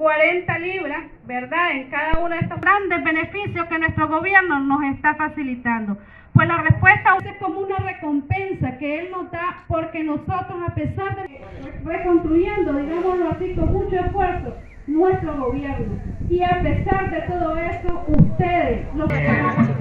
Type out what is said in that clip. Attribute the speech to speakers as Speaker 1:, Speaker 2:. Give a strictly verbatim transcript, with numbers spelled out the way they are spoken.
Speaker 1: cuarenta libras, ¿verdad?, en cada uno de estos grandes beneficios que nuestro gobierno nos está facilitando. Pues la respuesta es como una recompensa que Él nos da, porque nosotros, a pesar de reconstruyendo, digámoslo así, con mucho esfuerzo, nuestro gobierno, y a pesar de todo eso, ustedes, los